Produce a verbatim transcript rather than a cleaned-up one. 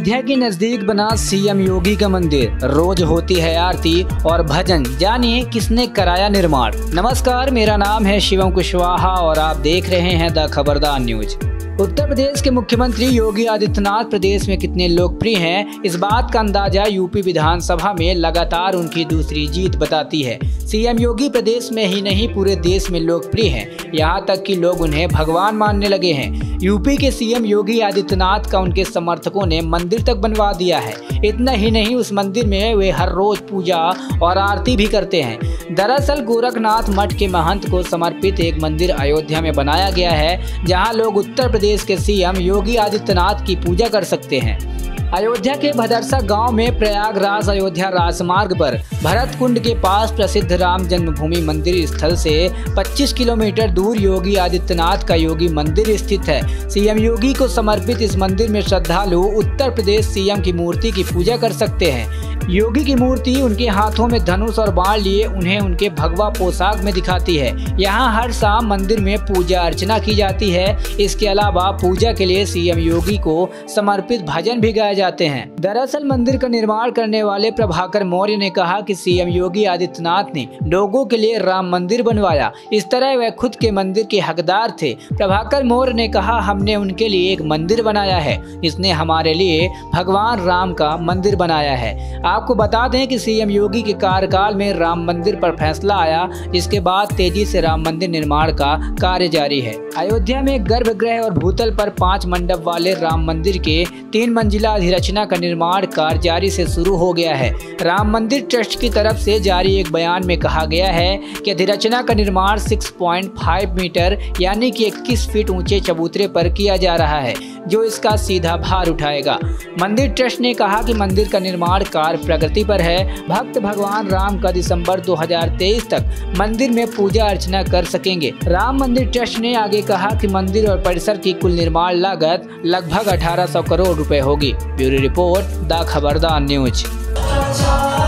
अयोध्या के नजदीक बना सीएम योगी का मंदिर, रोज होती है आरती और भजन। जानिए किसने कराया निर्माण। नमस्कार, मेरा नाम है शिवम कुशवाहा और आप देख रहे हैं द खबरदार न्यूज। उत्तर प्रदेश के मुख्यमंत्री योगी आदित्यनाथ प्रदेश में कितने लोकप्रिय हैं, इस बात का अंदाजा यूपी विधानसभा में लगातार उनकी दूसरी जीत बताती है। सीएम योगी प्रदेश में ही नहीं पूरे देश में लोकप्रिय हैं, यहाँ तक कि लोग उन्हें भगवान मानने लगे हैं। यूपी के सीएम योगी आदित्यनाथ का उनके समर्थकों ने मंदिर तक बनवा दिया है। इतना ही नहीं, उस मंदिर में वे हर रोज पूजा और आरती भी करते हैं। दरअसल गोरखनाथ मठ के महंत को समर्पित एक मंदिर अयोध्या में बनाया गया है, जहाँ लोग उत्तर प्रदेश के सीएम योगी आदित्यनाथ की पूजा कर सकते हैं। अयोध्या के भदरसा गांव में प्रयागराज अयोध्या राजमार्ग पर भरत कुंड के पास प्रसिद्ध राम जन्मभूमि मंदिर स्थल से पच्चीस किलोमीटर दूर योगी आदित्यनाथ का योगी मंदिर स्थित है। सीएम योगी को समर्पित इस मंदिर में श्रद्धालु उत्तर प्रदेश सीएम की मूर्ति की पूजा कर सकते हैं। योगी की मूर्ति उनके हाथों में धनुष और बाण लिए उन्हें उनके भगवा पोशाक में दिखाती है। यहाँ हर शाम मंदिर में पूजा अर्चना की जाती है। इसके अलावा पूजा के लिए सीएम योगी को समर्पित भजन भी गाए जाते हैं। दरअसल मंदिर का निर्माण करने वाले प्रभाकर मौर्य ने कहा कि सीएम योगी आदित्यनाथ ने लोगों के लिए राम मंदिर बनवाया, इस तरह वह खुद के मंदिर के हकदार थे। प्रभाकर मौर्य ने कहा, हमने उनके लिए एक मंदिर बनाया है, इसने हमारे लिए भगवान राम का मंदिर बनाया है। आपको बता दें कि सीएम योगी के कार्यकाल में राम मंदिर पर फैसला आया, जिसके बाद तेजी से राम मंदिर निर्माण का कार्य जारी है। अयोध्या में गर्भगृह और भूतल पर पांच मंडप वाले राम मंदिर के तीन मंजिला अधिरचना का निर्माण कार्य जारी से शुरू हो गया है। राम मंदिर ट्रस्ट की तरफ से जारी एक बयान में कहा गया है कि अधिरचना का निर्माण छह पॉइंट पाँच मीटर यानी कि इक्कीस फीट ऊंचे चबूतरे पर किया जा रहा है, जो इसका सीधा भार उठाएगा। मंदिर ट्रस्ट ने कहा कि मंदिर का निर्माण कार्य प्रगति पर है। भक्त भगवान राम का दिसंबर दो हज़ार तेईस तक मंदिर में पूजा अर्चना कर सकेंगे। राम मंदिर ट्रस्ट ने आगे कहा कि मंदिर और परिसर की कुल निर्माण लागत लगभग अठारह सौ करोड़ रुपए होगी। Bureau report, the Khabardar news.